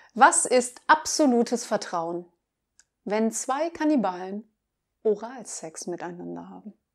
Was ist absolutes Vertrauen, wenn zwei Kannibalen Oralsex miteinander haben?